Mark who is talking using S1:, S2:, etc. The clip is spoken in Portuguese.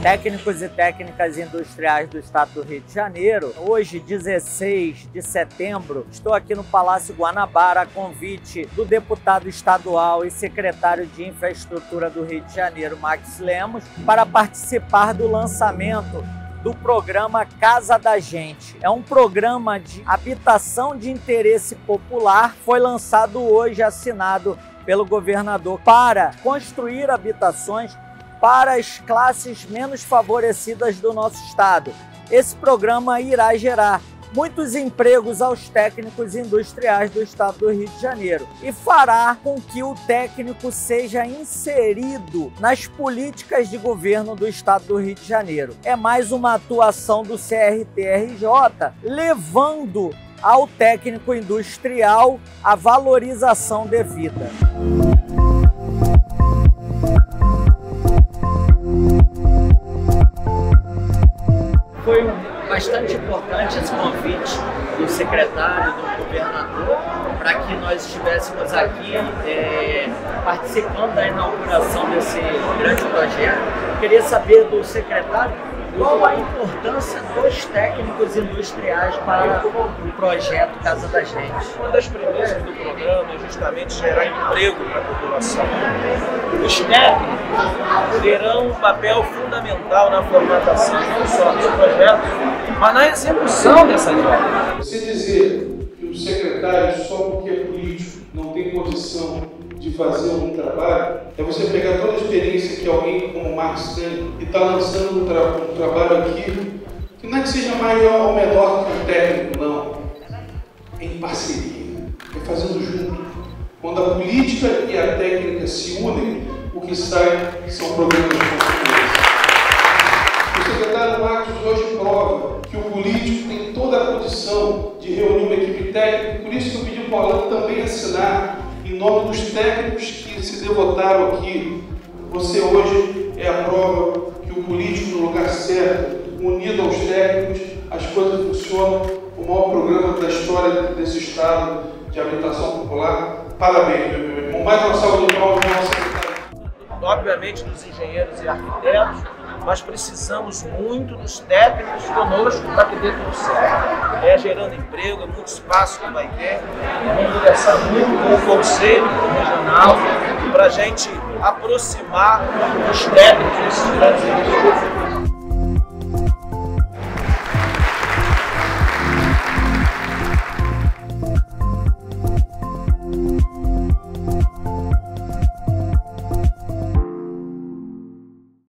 S1: técnicos e técnicas industriais do Estado do Rio de Janeiro. Hoje, 16 de setembro, estou aqui no Palácio Guanabara a convite do deputado estadual e secretário de Infraestrutura do Rio de Janeiro, Max Lemos, para participar do lançamento do programa Casa da Gente. É um programa de habitação de interesse popular, foi lançado hoje, assinado pelo governador, para construir habitações para as classes menos favorecidas do nosso estado. Esse programa irá gerar muitos empregos aos técnicos industriais do estado do Rio de Janeiro e fará com que o técnico seja inserido nas políticas de governo do estado do Rio de Janeiro. É mais uma atuação do CRT-RJ, levando ao técnico industrial a valorização devida. Foi bastante importante esse convite do secretário, do governador, para que nós estivéssemos aqui participando da inauguração desse grande projeto. Eu queria saber do secretário qual a importância dos técnicos industriais para o projeto Casa da Gente.
S2: Uma das premissas do programa é justamente gerar emprego para a população. Os técnicos terão um papel fundamental na formatação não só do projeto, mas na execução dessas obras.
S3: Você dizer que o secretário, só porque é político, não tem condição de fazer algum trabalho, é você pegar toda a experiência que alguém como o Marx tem e está lançando um trabalho aqui, que não é que seja maior ou menor que o técnico, não. É em parceria, é fazendo junto. Quando a política e a técnica se unem, o que sai são programas de construção. O secretário Marcos hoje prova que o político tem toda a condição de reunir uma equipe técnica, por isso que eu pedi para o Alan também assinar em nome dos técnicos que se devotaram aqui. Você hoje é a prova que o político no lugar certo, unido aos técnicos, as coisas funcionam. O maior programa da história desse estado de habitação popular. Parabéns, meu irmão. Mais uma salva de palmas para o nosso secretário.
S2: Obviamente dos engenheiros e arquitetos, mas precisamos muito dos técnicos conosco para que dê tudo certo. É gerando emprego, é muito espaço que vai ter. Vamos conversar muito com o Conselho Regional para a gente aproximar os técnicos desses grandes